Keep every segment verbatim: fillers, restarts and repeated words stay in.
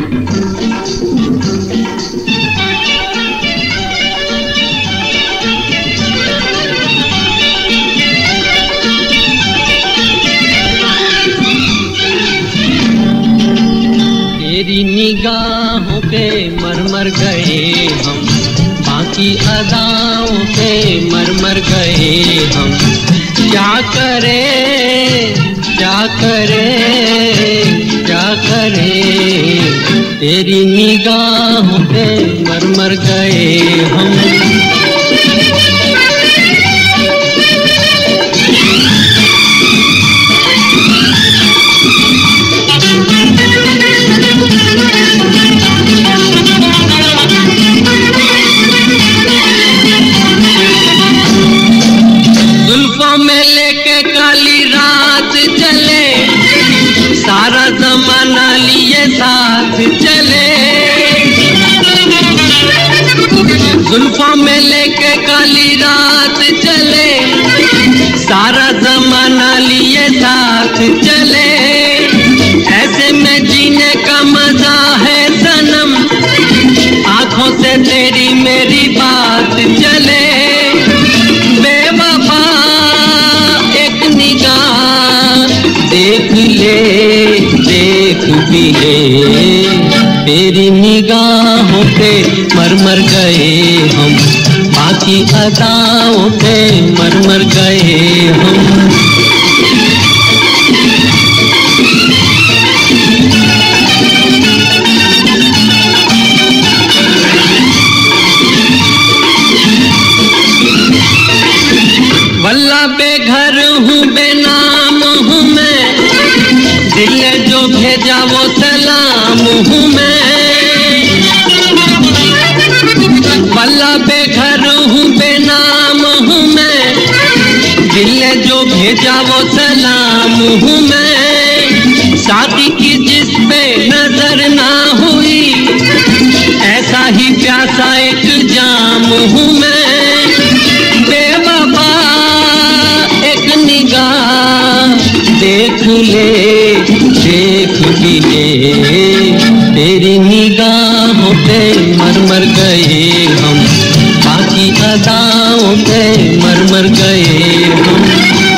तेरी निगाहों पे मर मर गए हम, बाकी अदाओं पे मर मर गए हम। क्या करें क्या करें क्या करें, तेरी निगाहों पे मर मर गए हम। जुल्फों में लेके काली रात चले, सारा जमाना लिए साथ चले। जुल्फों में लेके काली रात चले, सारा जमाना लिए साथ चले। ऐसे में जीने का मजा है सनम, आंखों से तेरी मेरी बात चले। बेवफा एक निगाह देख ले देख भी ले, तेरी निगाहों पे मर मर गए हम, बाकी अदाओं पे मर मर गए हम। वल्ला बेघर हूँ बेनाम हूँ मैं, दिल ने जो भेजा वो सलाम हूँ मैं। वल्ला बेघर हूँ बेनाम हूँ मैं, दिल ने जो भेजा वो सलाम हूँ मैं। शादी की जिस पे नजर ना हुई, ऐसा ही प्यासा एक जाम हूँ मैं। बेवफा एक निगाह देख ले देख भी ले, तेरी निगाहों पे मर मर गए हम, बाकी अदाओं पे मर मर गए हम।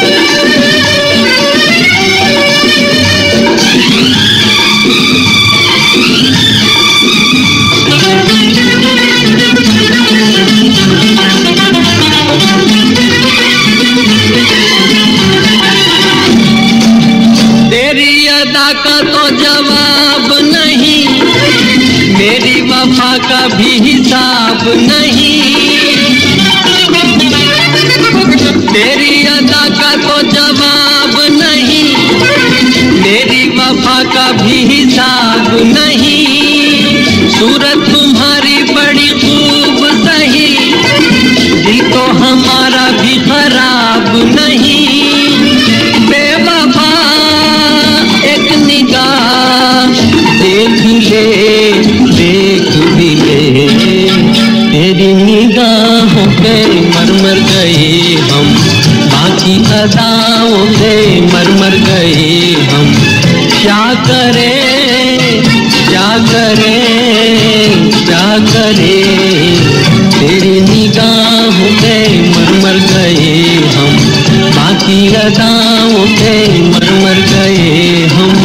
तेरी अदा का तो जवाब नहीं, मेरी वफा का भी हिसाब नहीं। तेरी अदा का तो जवाब नहीं, मेरी वफा का भी हिसाब नहीं। सूरत तुम्हारी बड़ी खूब सही, दिल तो हमारा भी खराब नहीं। बेवफा एक निगाह देख ले देख भी ले, तेरी निगाहों पे मर मर गए हम, बाकी अदाओं पे मर मर गए हम। क्या करें क्या करें क्या करें, तेरी निगाहों पे मर मर गए हम, बाकी अदाओं पे मर मर गए हम।